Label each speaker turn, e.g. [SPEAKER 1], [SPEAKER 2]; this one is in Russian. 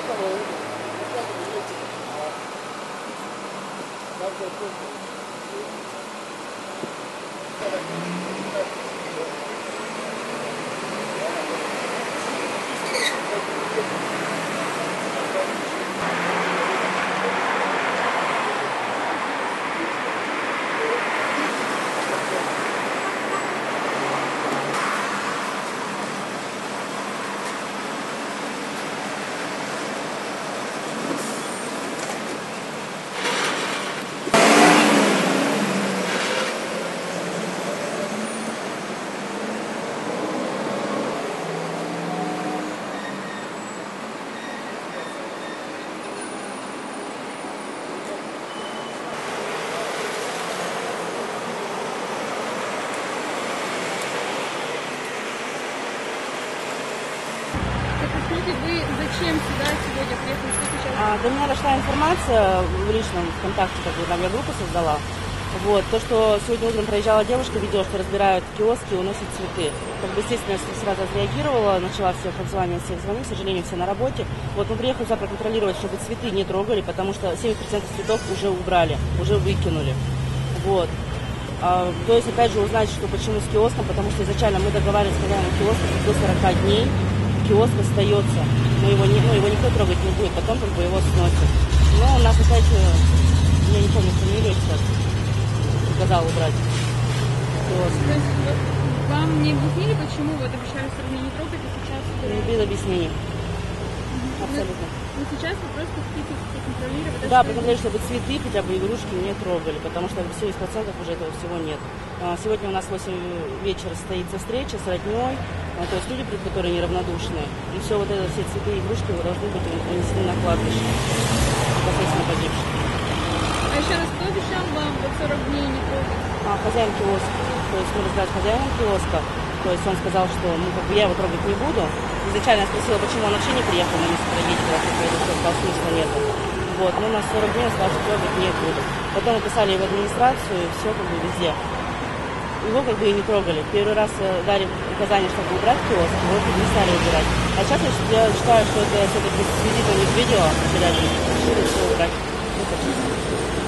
[SPEAKER 1] Вы зачем сюда сегодня приехали? Что сейчас?
[SPEAKER 2] До меня дошла информация в личном ВКонтакте, там я группу создала. Вот, то, что сегодня утром проезжала девушка, видела, что разбирают киоски и уносят цветы. Естественно, я сразу отреагировала, начала всех обзванивать, всех звонить, к сожалению, все на работе. Вот, мы приехали сюда проконтролировать, чтобы цветы не трогали, потому что 70% цветов уже убрали, уже выкинули. Вот. То есть, опять же, узнать, что почему с киоском, потому что изначально мы договаривались с хозяином киоска, что до 40 дней киоск остается, но его никто трогать не будет, потом как бы его сносят. Но у нас опять, я не помню фамилию сейчас, сказал убрать киоск.
[SPEAKER 1] То есть вам не объяснили, почему вот обещали все равно не трогать, а сейчас...
[SPEAKER 2] Без объяснений. Абсолютно.
[SPEAKER 1] Но сейчас вы просто хотите проконтролировать?
[SPEAKER 2] Да, проконтролировать, чтобы цветы, хотя бы игрушки не трогали, потому что 70% уже этого всего нет. Сегодня у нас в 8 вечера состоится встреча с родней, то есть люди, которые неравнодушные. И все вот это, все цветы и игрушки должны быть унесены на кладбище, непосредственно погибших.
[SPEAKER 1] А еще раз, кто обещал вам вот 40 дней не трогать?
[SPEAKER 2] Хозяин киоска. То есть мы разбирались с хозяином киоска. То есть он сказал, что я его трогать не буду. Изначально я спросила, почему он вообще не приехал на место трагедии, когда я сказал, смысла нету. Вот, но на 40 дней он сказал, что трогать не буду. Потом мы писали в администрацию, и все как бы везде. Его как бы и не трогали. Первый раз дали указание, чтобы убрать киоск, его не стали убирать. А сейчас я считаю, что это все-таки с визитом Медведева, решили все убрать.